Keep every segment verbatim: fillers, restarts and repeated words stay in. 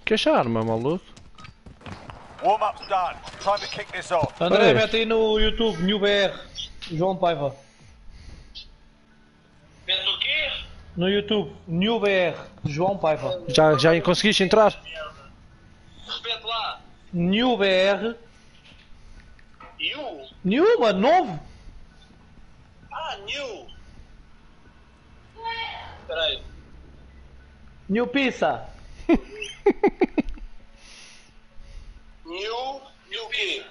Que esta arma, maluco? Warm-up's done. Time to kick this off. André, Ei. mete aí no YouTube, New B R, João Paiva. Mete o quê? No YouTube, New B R, João Paiva. Já, já conseguiste entrar? Repete lá. New B R. You? New, mano, novo. Ah, new. Espera aí. New Pizza. New? New o quê?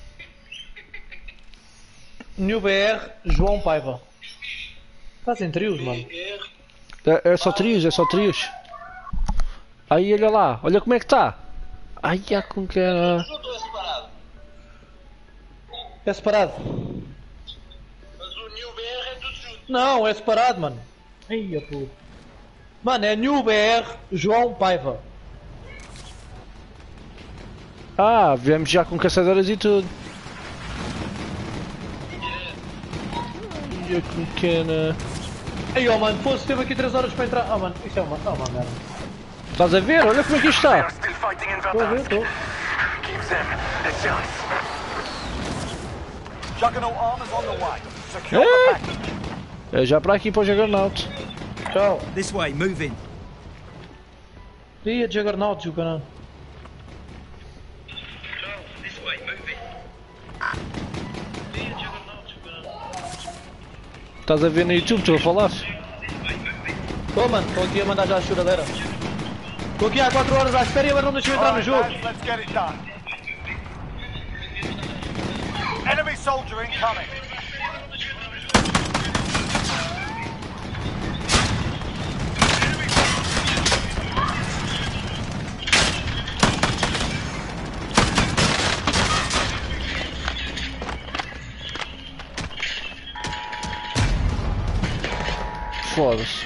New B R, João Paiva. Fazem trios, mano. R. É, é só trios, é só trios. Aí, olha lá, olha como é que está. Ai, a com que era. Junto ou é separado? É separado. Mas o New B R é tudo junto. Não, é separado, mano. Ai, a puta. Mano, é New B R, João Paiva. Ah, viemos já com caçadoras e tudo. Ai, a com que era. Ai, oh, mano, fosse, teve aqui três horas para entrar. Oh, mano, isto é uma, oh, uma merda. Estás a ver? Olha como é que isto está. Estou a ver, estou. Juggernaut armor's on the way. Secure É? the package. É já para aqui para o Juggernaut. Tchau. This way, move in. Dia Juggernaut, o canal. Estás a ver no YouTube, estou a falar. Estou, mano, estou aqui a mandar já a choradeira. Estou aqui há quatro horas à espera e agora não deixa eu entrar no Alright, jogo. lads, let's get it done. Enemy soldier incoming. Foda-se.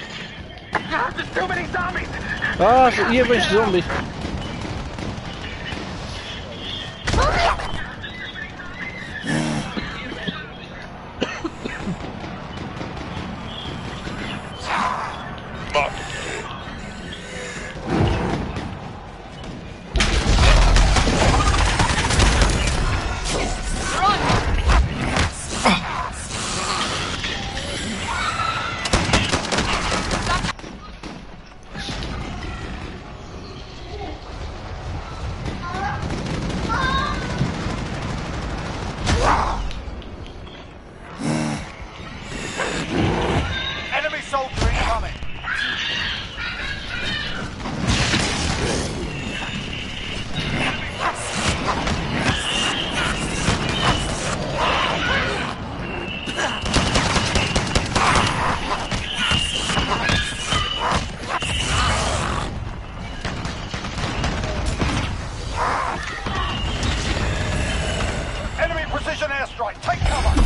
Ah, ia bem de zombies. Enemy soldier incoming. Enemy precision airstrike. Take cover.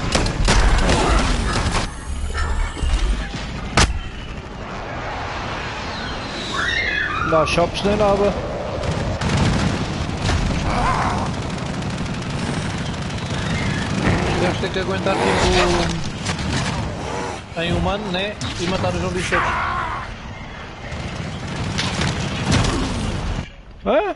Dá shops nem nada. Devemos ter que aguentar tipo. Em humano, né? E matar os zombies todos. É?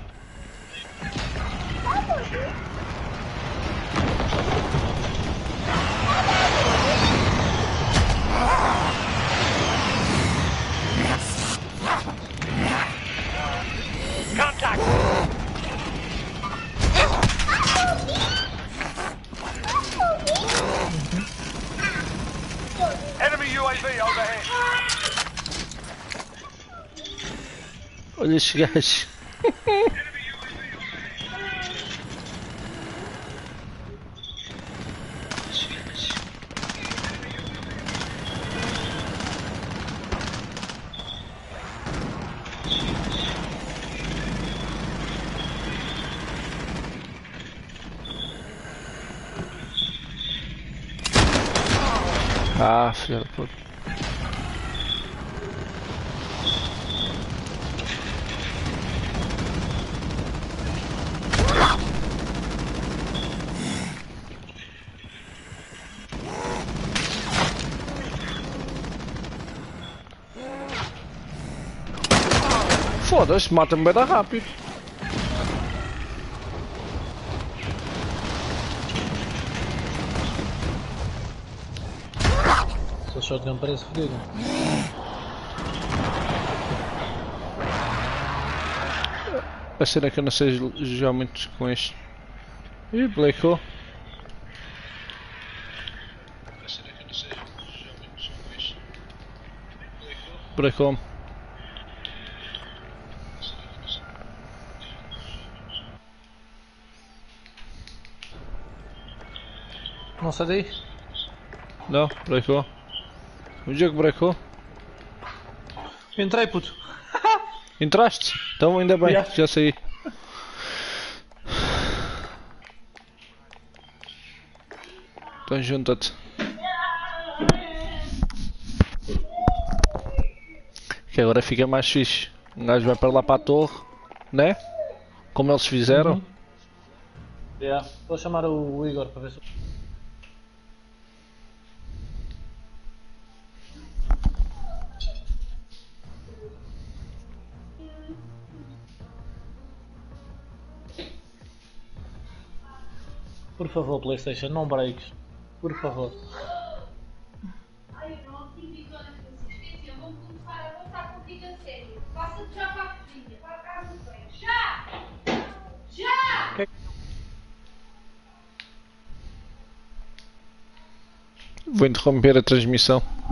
Contact. Enemy U A V overhead. Olha estes gajos. Ah, filha da puta. Foda-se, mata-me bem da rápido. Seu shotgun parece fodido. A cena é que eu não sei jogar muito com este. Ih, Blacko. Blacko. Não sai daí? Não, Blacko. O jogo Blacko. Entrei, puto. Entraste? Então ainda bem, Yeah. já saí. Então junta-te. Que agora fica mais fixe. Um gajo vai para lá para a torre, né? Como eles fizeram. Uhum. Yeah. Vou chamar o Igor para ver se. Por favor, PlayStation, não breaks. Por favor. Ai, eu não tive toda essa consistência. Vamos começar a voltar contigo a sério. Passa-te já para a cozinha, para a casa de banho. Já! Já! Vou interromper a transmissão.